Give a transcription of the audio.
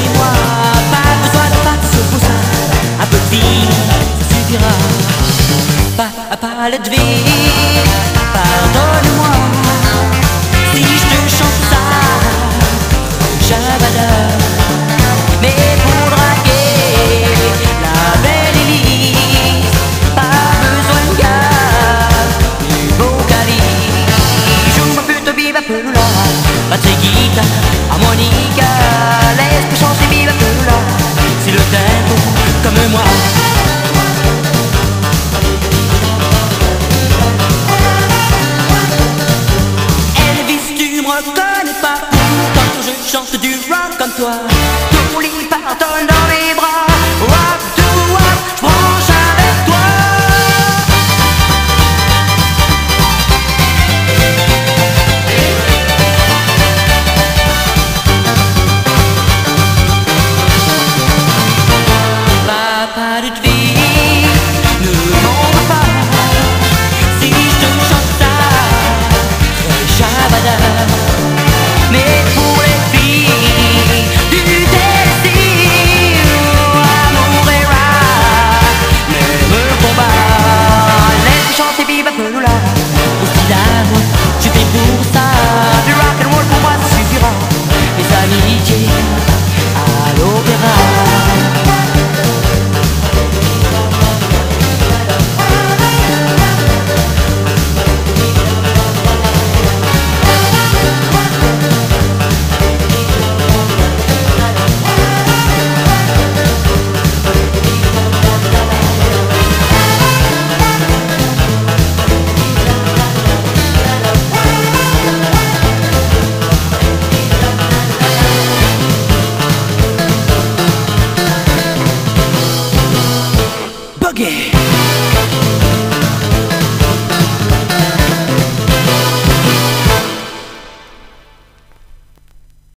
moi. Pas besoin de passe au poussin, un peu de vie, ça suffira. Pas le devine, pardonne-moi si je te chante ça, Shabada. Mais pour draguer la belle Élise, pas besoin de gars, du beau calice. Joue-moi plutôt viva pelula, batte guitare, harmonica, laisse-moi chanter viva pelula. Si le tempo comme moi. Reconnais pas quand je chante du rock comme toi. Ton lit pardonne dans mes bras. Rock to rock, je branche avec toi. Pas de vie, ne m'en veux pas si je te chante ça, Shabada. Mais pour les filles du Tennessee, amour et rap, même combat, laisse chanter viva pelula. Aussi d'amour, je fais pour ça, du rock and roll pour moi ça suffira. Mes amitiés à l'opéra. Yeah.